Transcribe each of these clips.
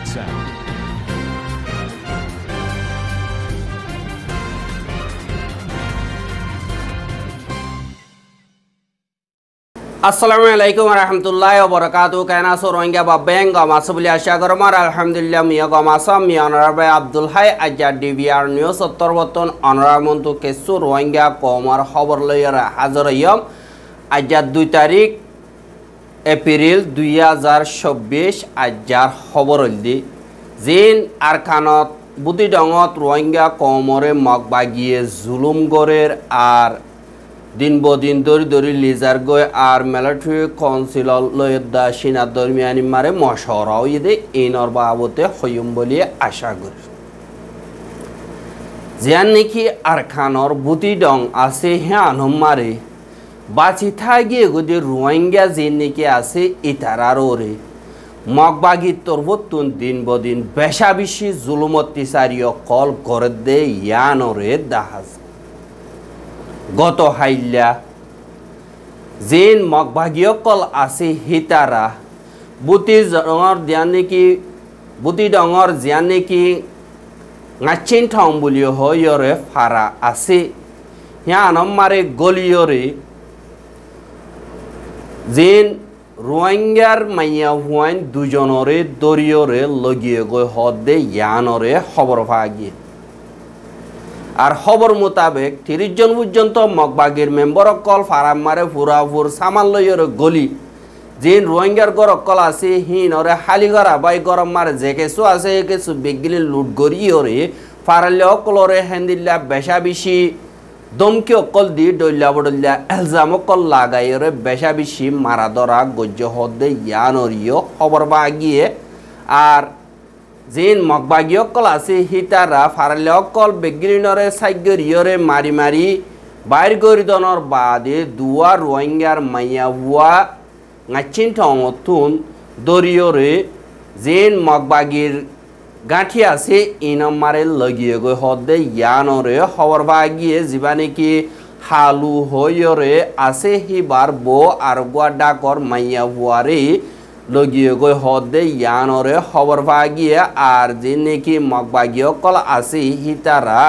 WhatsApp. Assalamualaikum warahmatullahi wabarakatuh. Kena Rohingya babeng gomasa beli asya gormar alhamdulillah miya gomasa miya honorable Abdul Hai aja DVR News ottorboton honorable untuk kesu Rohingya komar khabar loyer hazar yom aja 2 tarik April 2026 ajar khabar oldi zin arkanot budi dongot Rohingya komore mokbagiye zulum gorer ar दिन बो दिन दौरी दौरी lizard गए are military council लयदा सीना दरमियानी मारे मशवरा ये इन और बाबते हयुम बोलिए आशा करी जियान निकी अरकान और बुती डोंग आसे हैं अनहुम मारे बाची था गे गुदे रोहिंग्या जिन निकी आसे इतारारोरे मकबागी तोरबतुन दिन बो दिन बेशाबिशी जुलुमत्ती सारियो कॉल कर दे यानोरे दाहाज गतो हाइल्या जेन मकबागियकल आसे हितारा बुती डंगर जियाने की ngaчин थाउं बुलियो हो योरे फारा आसे यहाँ अनम मारे गोलियोरे जेन रोहिंग्यार मैया हुआइन दुजनोरे दोरियोरे लगिए गए होदे यानोरे खबर भागी আর খবর মোতাবেক 30 জন পর্যন্ত মকবাগির মেম্বার অকল ফারাম মারে ফুরাফুর সামান লইয়ের গলি জিন রোহিঙ্গার গর অকল আছে হিন ওরে হালিগর আবাই গরম মারে যে কিছু আছে কিছু বেগিলি লুট গরি ওরে ফারালে অকলরে হেন্দিল্লা বেশা বেশি দমকি অকল দি ডইলা বডল্লা এলজাম অকল লাগাই ওরে বেশা বেশি মারা ধরা গজ্জ হদে ইয়ানরিও খবর বাগিয়ে আর जिन मकबागियकल आसे हितारा फारले अकल बेगिरिनरे साइगरियरे मारी मारी बायर गरिदनर बादे दुआ रोहिंग्यार माइया हुआ ngaчин थंगतुन दरियरे जिन मकबागिर गाठी आसे इनम मारे लगिए गय हदे यानरे खबर बागिए जिबाने की हालु होयरे आसे हिबार बो आरगुआ डाकर माइया हुआरे लगिए गए हदे यानरे खबर भागिए आर जिन्ने की मकबागियकल आसे हितारा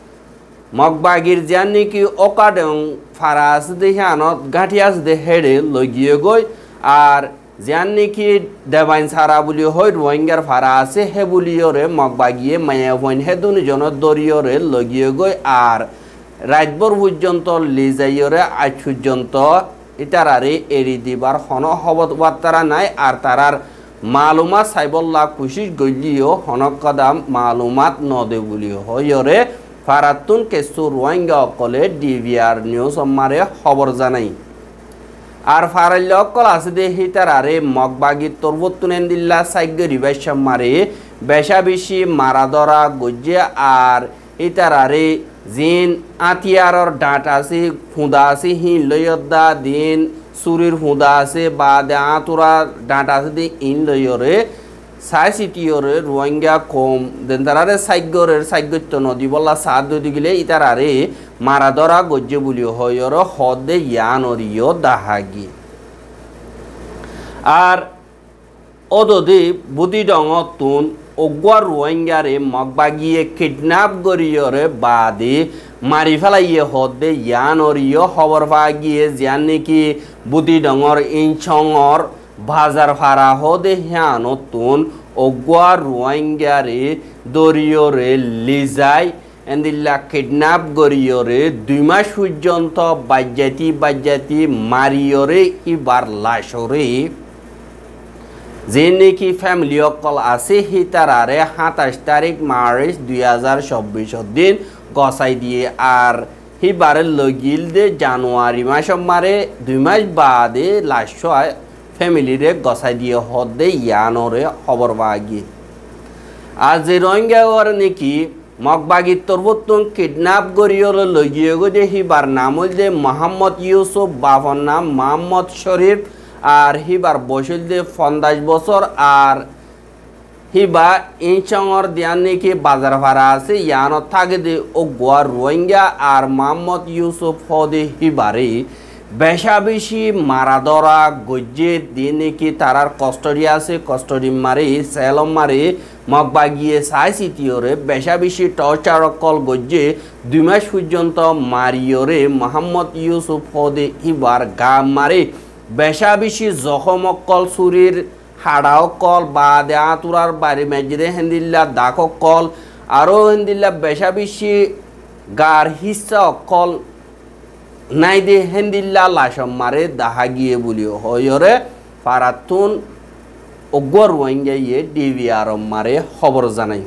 मकबागिर जान्ने की ओकाडं फारास दे यानत गाठियास दे हेडे लगिए गए आर जान्ने की देवाइन सारा बुली होय रोहिंग्यार फारासे हे बुलियोरे मकबागिए माया होइन हे दुनि जन दरियोरे लगिए गए आर रातभर पर्यन्त लिजाइयोरे आज पर्यन्त इतारारे एरी दिबार हनो खबर बार्तारा नाय आर तारार मालूमात साइबल्ला कोशिश गलियो हनो कदम मालूमात नदे बुलियो होयरे फारातुन केसु रोहिंग्या अकले DVR न्यूज हमारे खबर जानाई आर फाराल्य अकल आसे दे हितारारे मकबागी तोरबतुन एंदिल्ला साइगरि बेशामारे बेशा बेशी मारादरा गज्जे आर इतारारे जिन आतियारर डाट आसे फुदा आसे हि लयदा दिन सुरीर फुदा आसे बाद आतुरा डाट आसे दे इन लयरे साइसिटियोरे रोहिंग्या कम देनतारारे साइगरेर साइगत्य नदी बल्ला साद दिगिले इतारारे मारादरा गज्जे बुलियो होयरो हदे यानरियो दाहागी आर ओदोदे बुदी डंगतुन ओगुआ रोहिंग्यारे मकबागिए किडनैप गरियोरे बादे मारि फेलाइए हदे यानरियो खबर भागिए जाने की बुदी डंगर इंचंगर बाजार फारा हदे यानतुन ओगुआ रोहिंग्यारे दरियोरे लिजाई एंदिल्ला किडनैप गरियोरे 2 मास पर्यन्त बाज्याति मारियोरे इबार लाशोरे जेने की फैमिली अकल आसे हितारारे 27 तारीख मार्च 2024 दिन गसाई दिए आर हिबारे लगिल दे जानुआरी मास मारे 2 मास बादे लाश फैमिली रे गसाई दिए हदे यानरे खबर बागी आज रोहिंग्या वर नेकी मकबागी तोरबतुन किडनैप गरियोरे लगिए गदे हिबार नाम दे मोहम्मद यूसुफ बाबर नाम मोहम्मद शरीफ আর হিবার বসিল দে 50 বছর আর হিবা ইনচংর দিয়ানে কি বাজার ভাড়া আছে ইয়ানো থাকে দে ও গোয়া রোহিঙ্গা আর মোহাম্মদ ইউসুফ হদে হিবারে বেশা বেশি মারা ধরা গজ্জে দিয়ে নাকি তারার কষ্টরি আছে কষ্টরি মারি সেলম মারি মগবা গিয়ে চাই চিতিওরে বেশা বেশি টর্চার কল গজ্জে 2 মাস পর্যন্ত মারিওরে মোহাম্মদ ইউসুফ হদে ইবার গা মারি বেশা বেশি জখম কল চুরির হাড়াও কল বা দেয়াতুরার বাড়ি মেজিদে হেন্দিল্লা দাক কল আরও হেন্দিল্লা বেশা বেশি গার হিসা কল নাই দে হেন্দিল্লা লাশম মারে দাহা গিয়ে বলিও হয়রে ফারাতুন অগর রোহিঙ্গা ইয়ে DVR মারে খবর জানাই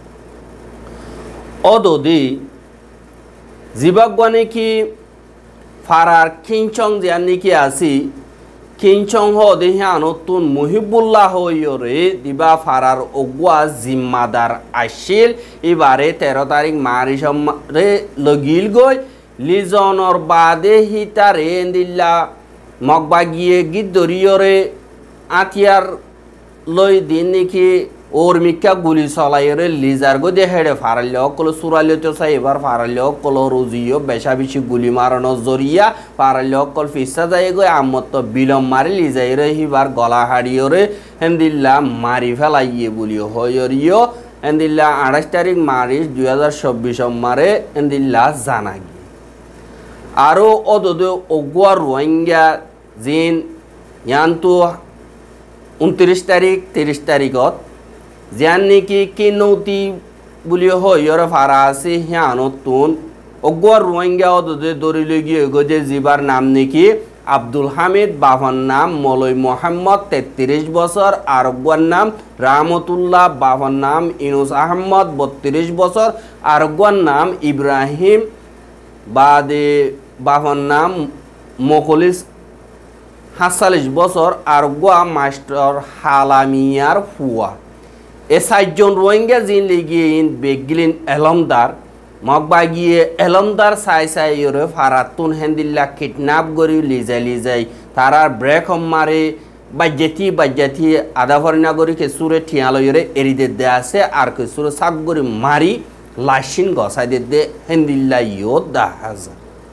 অদদি জিবাগনে কি ফারার কিংচং জানি কি আসি কিংচং হ দেহে আনতুন মুহিবুল্লাহ হইরে দিবা ফারার অগুয়া জিম্মাদার আসিল এবারে 13 তারিখ মারিসরে লগিল গই লিজনর বাদে হিতারে এন্দিল্লা মগবা গিয়ে গিদ্দরিয়রে আতিয়ার লই দিন নাকি ওর মিক্কা গুলি চলাইরে লিজার গো দেহেড়ে ফারাল্য অকল সুরাল্য তো চাই এবার ফারাল্য অকল রুজিও বেশা বেশি গুলি মারানো জরিয়া ফারাল্য অকল ফিসা যায় গো আমত বিলম মারি লিজাইরে হিবার গলা হাড়িওরে হেন্দিল্লা মারি ফেলাইয়ে বলিও হয়রিও হেন্দিল্লা 28 তারিখ মার্চ 2024 মারে হেন্দিল্লা জানা গিয়ে আরও অদদ অগুয়া রোহিঙ্গা জিন ইয়ান্তু 29 তারিখ 30 তারিখত জিয়ান নাকি কিনৌতি বুলিও হইয়র ফারা আছে হিয়ানতুন অগুয়া রোহিঙ্গা অদদে দরিলে গিয়ে গজে জিবার নাম নাকি আব্দুল হামিদ বাফার নাম মলয় মোহাম্মদ 33 বছর আর অগুয়ার নাম রাহমতুল্লাহ বাফার নাম ইনুস আহমদ 32 বছর আর অগুয়ার নাম ইব্রাহিম বাদে বাফার নাম মখলিস 47 বছর আর গোয়া মাস্টার হালামিয়ার ফুয়া এ 7 জন রোহিঙ্গা জিন লিগিয়ে ইন বেগলিন এলমদার মগবা গিয়ে এলমদার সাই সাই ইরে ফারাতুন হেন্দিল্লা কিডন্যাপ করি লিজাই তারার ব্রেক মারে বাজ্যাতি আধা ফরিনা করি কেসুরে ঠিয়ালইরে এরিদে দে আছে আর কেসুরে সাক করি মারি লাশিন গসাই দে হেন্দিল্লা ইয়ো দা হাজার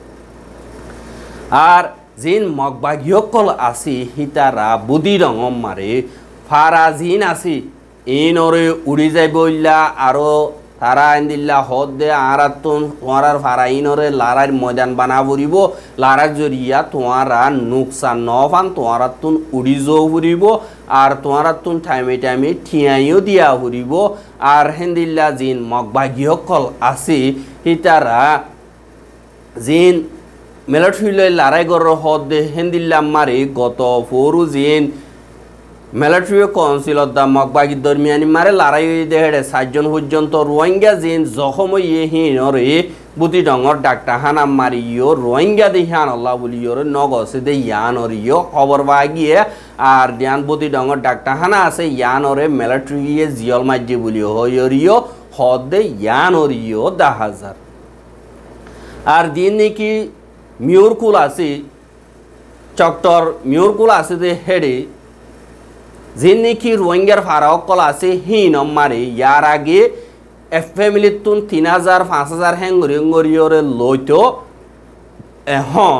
আর জিন মগবাগিয়কল আসি হিতারা বুদি রঙ মারে ফারা জিন আসি ইনরে উড়ি যাই বললা আরো তারা আইন্দিল্লা হদ দে আরাতুন তোমার ফারা ইনরে লারার ময়দান বানা ফুরিব লারার জরিয়া তোমারা নুকসান নফান তোমারাতুন উড়ি যাও ফুরিব আর তোমারাতুন টাইমে ঠিয়াইও দিয়া ফুরিব আর হেন্দিল্লা জিন মগবাগিয়কল আসি হিতারা জিন মিলিটারি লড়াই করার হদে হেন্দিল্লা মারি গত ফোরু জিন মিলিটারি কাউন্সিলত দা মগবাগি দরমিয়ানি মারে লড়াই দেহেড়ে 7 জন পর্যন্ত রোহিঙ্গা জিন জখম ইয়ে হিনরে বুতি ডঙর ডাক্তার হানা মারিও রোহিঙ্গা দেহান আল্লাহ বলিওর নগসে দে ইয়ানরিও খবর বাগিয়ে আর দিয়ান বুতি ডঙর ডাক্তার হানা আছে ইয়ানরে মিলিটারি জিয়ল মাজ্জি বলিও হইরিও হদে ইয়ানরিও 10,000 আর দিন নাকি মিউরকুল আছে চক্টর মিউরকুল আছে যে হেডে জিন নাকি রোহিঙ্গার ফারাওকল আছে হিন মারে ইয়ার আগে এফ ফ্যামিলির তুন 3,000 5,000 হ্যাঙ্গরিয়রে লইতো এখন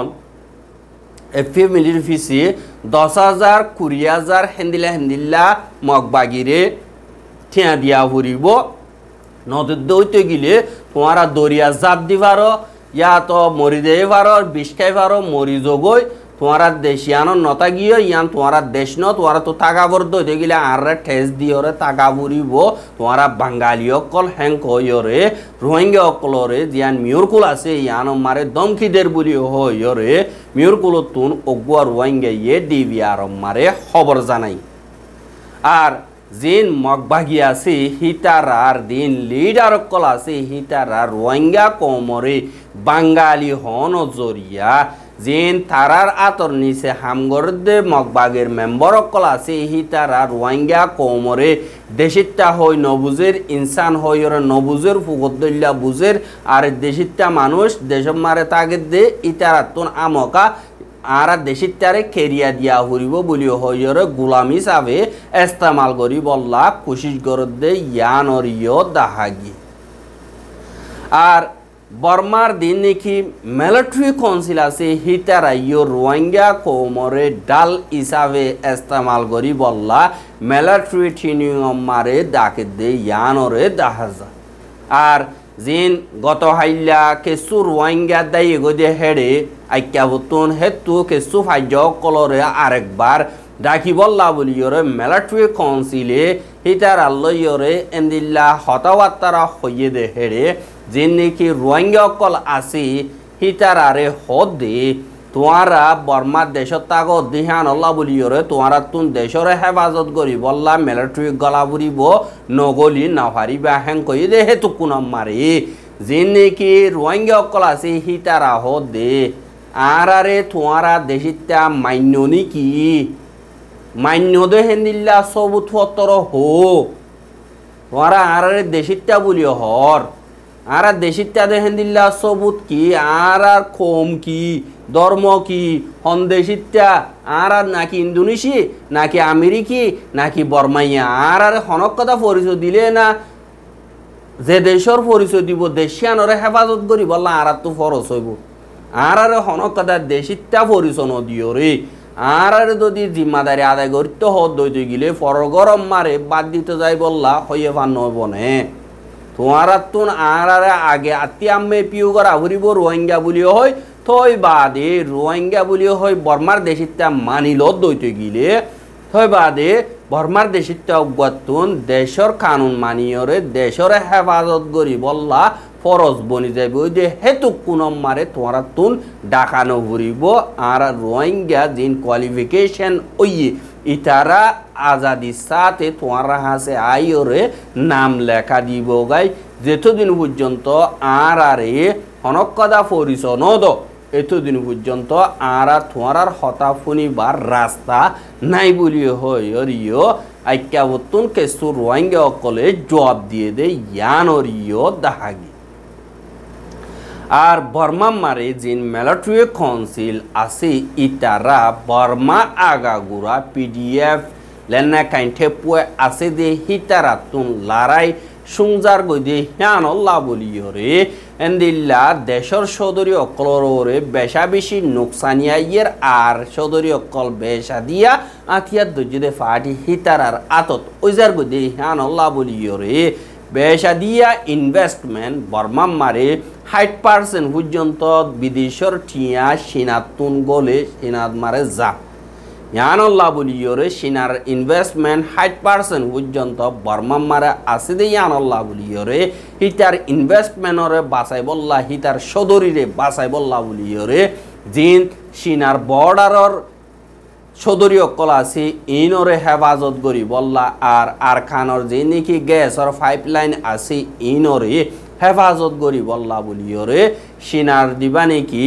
এফ ফ্যামিলির ফিসি 10,000 20,000 হেন্দিল্লা মগবাগিরে ঠিয়া দিয়া ফুরিব নদীর দইতে গেলে তোমারা দরিয়া জাপ দিবারো ইয়া তো মরি দে পারো বিষ খাই পারো মরি যোগই তোমার দেশিয়ানো নতা গিয়ে ইয়ান তোমার দেশ ন তোমার তো তাকাবর দইতে গেলে আর ঠেস দিয়রে তাকা বুড়িব তোমার বাঙালি অকল হ্যাঙ্ক হইরে রোহিঙ্গা অকলরে জিয়ান মিউরকুল আছে ইয়ান মারে দমকিদের বুলি হইরে মিউরকুল তুন অগুয়া রোহিঙ্গা ইয়ে DVR মারে খবর জানাই আর জিন মগবাগি আছে হিতারার দিন লিডার অকল আছে হিতারা রোহিঙ্গা কোমরে বাঙালি হন জরিয়া জিন তারার আতর নিচে হামগর দে মগবাগের মেম্বর অকল আছে হিতারা রোহিঙ্গা কোমরে দেশিতা হই নবুজের ইনসান হইরে নবুজের ফুগদল্লা বুজের আর দেশিতা মানুষ দেশম মারে তাগে দে ইতারাতুন আমকা আর দেশিতারে কেরিয়া দিয়া হরিব বলি হইরে গোলাম হিসাবে ইস্তেমাল করি বল্লা কোশিশ করে দে ইয়ানরিও দাহাগি আর बर्मार दिन की मिलिट्री काउंसिल আছে হিতারা ইয়ো রোহিঙ্গা কোমরে ডাল হিসাবে ইস্তেমাল করি বললা মিলিটরি ট্রেনিং মারে ডাকে দে ইয়ানরে দাহাজা আর জিন গত হাইলা কেসু রোহিঙ্গা দাই গদে হেডে আইকা বতুন হেতু কেসু ফাইজ কলরে আরেকবার ডাকি বললা বলিয়রে মিলিটরি কাউন্সিলে হিতারা লইয়রে এন্দিল্লা হতাওয়াত্তারা হইয়ে দে হেডে जिन्नी की रोहिंग्या कल आसी हितारारे होदे तुम्हारा बर्मा देशत ताको ध्यान अल्लाह बोलियोरे तुम्हारा तुम देशरे हेफाजत करी बल्ला मिलिट्री गला बुरीब नगली नाहारी बाहें कई दे हेतु कुनम मारे जिन्नी की रोहिंग्या कल आसी हितारा होदे आरारे तुम्हारा देशित्या मान्योनी की मान्यो दे हेंदिल्ला सबुत फतर हो तुम्हारा आरारे देशित्या बोलियो हर आरा देशित्या देहेंदिल्ला सबूत की आरा खोम की धर्म की हन देशित्या आरा नाकि इंडोनेशी नाकि आमेरिकी नाकि बर्माइया आरा हनक कथा परिचय दिले ना जे देशर परिचय দিব দেশিয়ানরে হেফাজত করি বললা আরা তো ফরজ হইব আরারে হনক কथा দেশিত্য়া পরিচয় নদিও রে আরারে যদি জিম্মাদারি আদায় করতে হদ দইতে গিলে ফরগরম মারে বাদ দিতে যাই বললা হইয়ে পান নবনে तुम्हारा तुन आरारे आगे अत्याम्मे पियो करा हुरीबो रोहिंग्या बुलियो होय थोय बादे रोहिंग्या बुलियो होय बर्मार देशित्या मानिलो दइते गिले थोय बादे बर्मार देशित्या उगतुन देशर कानून मानियोरे देशरे हेफाजत करी बल्ला फरज बनि जाइबो दे हेतु कुनम मारे तुम्हारा तुन डाकानो हुरीबो आरा रोहिंग्या जिन क्वालिफिकेशन ओये इतारा आज़ादी साथे तुम्हारा हासे आयोरे नाम लेखा दीबो गाई जेतो दिन पर्यन्तो आरारे हनक कथा परिचय नदो एतो दिन पर्यन्तो आरा तुम्हारार हता फुनिबार रास्ता नाई बोलियो हरियो आइक्या बतुन केसु रोहिंग्या कले जवाब दिए दे यानरियो दाहागी আর বর্মা মারে জিন মিলিটারি কাউন্সিল আছে ইতারা বর্মা আগাগুড়া পিডিএফ লেনা কাইন্টে পুয়ে আছে দে হিতারা তুন লড়াই সুংজার গদে হিয়ানল্লাহ বলিয়রে এন্দিল্লা দেশর সদরি অকলরে বেশা বেশি নুকসানিয়া ইয়ের আর সদরি অকল বেশা দিয়া আতিয়ার দজদে ফাটি হিতারার আতত ওইজার গদে হিয়ানল্লাহ বলিয়রে বেশা দিয়া ইনভেস্টমেন্ট বর্মা মারে 60% পর্যন্ত বিদেশের টিয়া সিনাতুন গলে সিনাত মারে যা ইয়ানল্লাহ বলিয়রে সিনার ইনভেস্টমেন্ট 60% পর্যন্ত বর্মা মারে আছে দে ইয়ানল্লাহ বলিয়রে হিতার ইনভেস্টমেন্টরে বাঁচাই বল্লা হিতার সদরিরে বাঁচাই বল্লা বলিয়রে জিন সিনার বর্ডারর সদরি অকল আছে ইনরে হেফাজত করি বল্লা আর আরাকানর যে নাকি গ্যাসর পাইপলাইন আছে ইনরে হেফাজত করি বল্লা বলিয়রে সিনার দিবা নাকি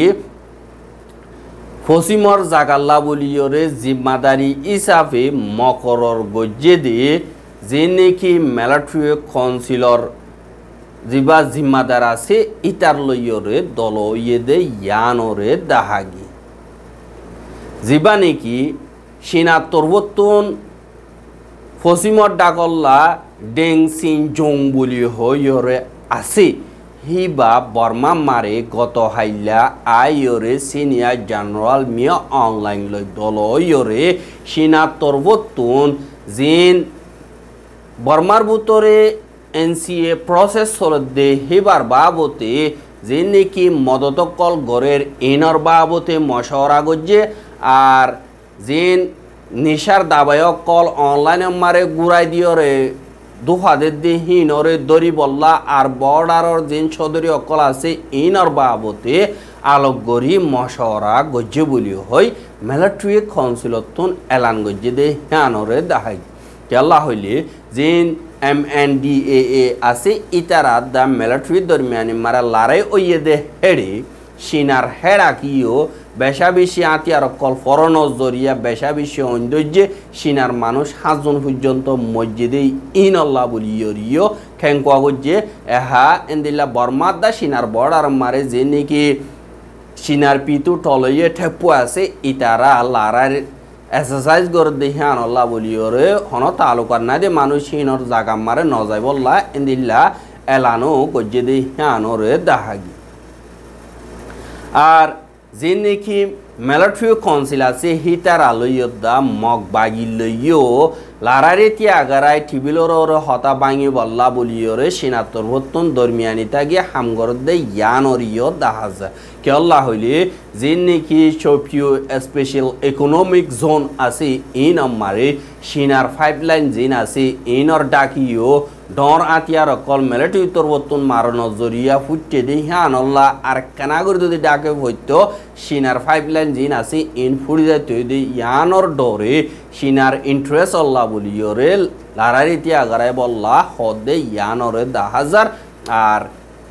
ফসিমর জাগাল্লা বলিয়রে জিম্মাদারি হিসাবে মকরর গজ্জে দিয়ে যে নাকি মিলিটারি কাউন্সিলর জিবা জিম্মাদার আছে ইতার লইয়রে দল ইয়ে দে ইয়ানরে দাহাগি জিবা নাকি সিনা তরবতুন ফসিমর ডাকল্লা ডেং সিন জং বলি হইরে আছে হিবা বর্মা মারে গত হাইলা আইরে সিনিয়র জেনারেল মিয়া অনলাইন লই দল ইয়রে সিনা তরবতুন জিন বর্মার ভিতরে এনসিএ প্রসেস হলদে হিবার বাবতে যে নাকি মদতকল গড়ের ইনর বাবতে মশওয়ারা গজ্জে আর জিন নিশার দাবায়ক কল অনলাইন মারে গুড়াই দিয়রে দুহাদের দি হিনরে দরি বল্লা আর বর্ডারর জিন সদরি অকল আছে ইনর বাবতে আলোকগরি মশওয়ারা গজ্জে বলি হই মিলিটারি কাউন্সিলতুন এলান গজ্জে দে হিয়ানরে দাহাই কেলা হইলে জিন MNDAA আছে ইতারা দা মিলিটারি দরমিয়ানি মারা লড়াই ওইয়ে দে হেডে সিনার হেডা কিও বেশা বেশি আতিয়ার কল ফরনজ জরিয়া বেশা বেশি ঐন্দর্যে সিনার মানুষ 7 জন পর্যন্ত মসজিদে ইনল্লাহ বলিয়রিও খেঙ্কুয়া গজ্জে এহা এন্দিল্লা বর্মার দা সিনার বর্ডার মারে যে নাকি সিনার পিতু টলইয়ে ঠেপু আছে ইতারা লড়াই এক্সারসাইজ করে দেখে আনল্লাহ বলিওরে হন তালুকার না দে মানুষ হিনর জাগা মারে ন যাই বললা ইন্দিল্লা এলানো গজ্জে দেখে আনরে দাহাগি আর যে নাকি মেলাট্রিও কাউন্সিল আছে হিতার আলয়দা মগ বাগি লইও লারারেতি আগারাই টিবিলর হতা বাঙি বল্লা বলিওরে সিনাতর ভত্তন দরমিয়ানি তাগিয়ে হামগরদে ইয়ানরিও দাহাজা কেল্লা হইলে যে নাকি সফিও স্পেশাল ইকোনমিক জোন আছে ইন আমারে সিনার পাইপলাইন জিন আছে ইনর ডাকিও ডর আতিয়ার অকল মেলেটি উত্তরবর্তন মারণ জরিয়া ফুটে দি হানল্লা আর কানাগর যদি ডাকে হইতো সিনার পাইপলাইন জিন আছে ইন ফুড়ি যাইতে দি ইয়ানর ডরে সিনার ইন্টারেস্ট অল্লা বলিওরে লারারিতি আগারাই বল্লা হদে ইয়ানরে 10,000 আর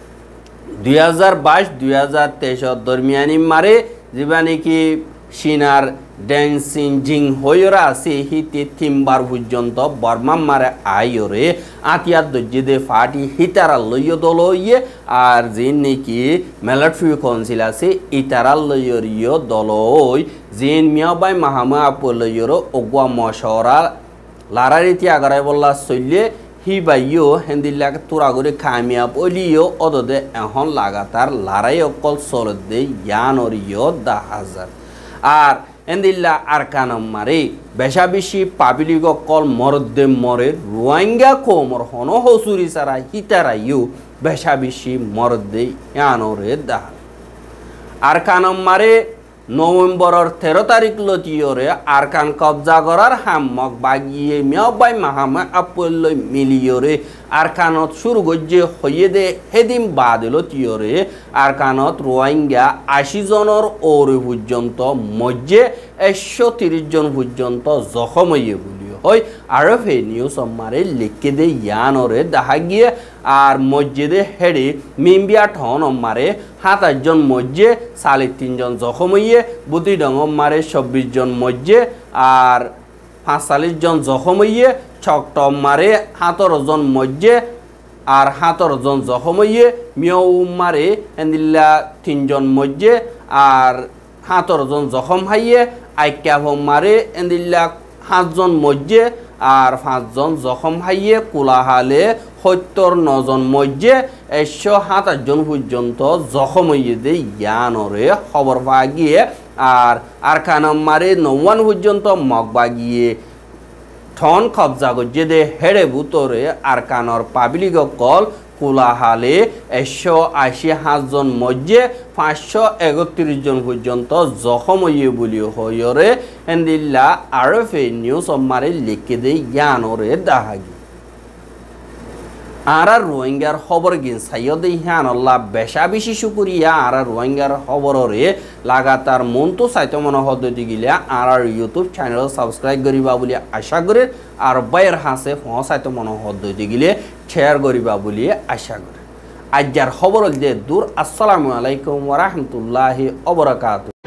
2022-2023 দরমিয়ানি মারে যেবা নাকি সিনার ড্যান্সিং জিং হইরা আছে হিতে তিনবার পর্যন্ত বর্মা মারে আইরে আতিয়ার দজ্জিদে ফাটি হিতারা লইয় দলইয়ে আর যে নাকি মিলিটারি কাউন্সিল আছে ইতারা লইয়রিয় দলই জিন মিয়াবাই মাহামা আপলইয়র ওগুয়া মশরা লারারিতি আগারাই বল্লা চললে হি বাইও হেন্দিল্লাক তুরাগরে কামিয়াব অলিও অদদে এখন লাগাতার লড়াই অকল চলদে ইয়ানরিও 10,000 আর এন্দিল্লা আরকানম মারে বেশা বেশি পাবলিক অকল মরদে মরে রোহিঙ্গা কোমর হন হসুরি সারা হিতারাইও বেশা বেশি মরদে ইয়ানরে 10,000 আরকানম মারে নভেম্বরের 13 তারিখ লতিয়রে আরকান কবজা করার হাম্মক বাগিয়ে মিয়াবাই মাহামা আপল্লই মিলিয়রে আরকানত শুরু গজ্জে হইয়ে দে হেদিন বাদ লতিয়রে আরকানত রোহিঙ্গা 80 জনের ওরে পর্যন্ত মধ্যে 130 জন পর্যন্ত জখম হইয়ে বলিও হয় আর ফে নিউজ আমারে লিখে দে ইয়ানরে দেখা গিয়ে আর মসজিদে হেডে মিম্বিয়া ঠন মারে 27 জন মধ্যে 3.5 জন জখম হইয়ে বুতি ডং মারে 26 জন মধ্যে আর 45 জন জখম হইয়ে ছকটম মারে 17 জন মধ্যে আর 17 জন জখম হইয়ে মিয়াও মারে এন্দিল্লা 3 জন মধ্যে আর 17 জন জখম হাইয়ে আইক্যাভ মারে এন্দিল্লা 7 জন মধ্যে আর 5 জন জখম হাইয়ে কুলাহালে 79 জন মধ্যে 127 জন পর্যন্ত জখম হইয়ে দে ইয়ানরে খবর পাওয়া গিয়ে আর আরকানম মারে 99 পর্যন্ত মগ বাগিয়ে ঠন কবজা গজ্জে দে হেড়ে বুতরে আরকানর পাবলিক কল কুলাহালে 180 জন মধ্যে 531 জন পর্যন্ত জখম হইয়ে বলি হইরে এন্দিল্লা আরফে নিউজ আমারে লিখে দে ইয়ানরে দাহাগি আর রোহিঙ্গার খবর গিন সাইয়দে হিয়ানল্লাহ বেশা বেশি শুকরিয়া আর রোহিঙ্গার খবররে লাগাতার মন তো চাইতে মনে হদ্দি গিলে আর ইউটিউব চ্যানেল সাবস্ক্রাইব করিবা বলি আশা করে আর বাইর হাসে চাইতে মনে হদ্দি গিলে শেয়ার করিবা বলি আশা করে আজ্জার খবর যে দূর আসসালামু আলাইকুম ওয়া রাহমাতুল্লাহি ওয়া বারাকাতুহু।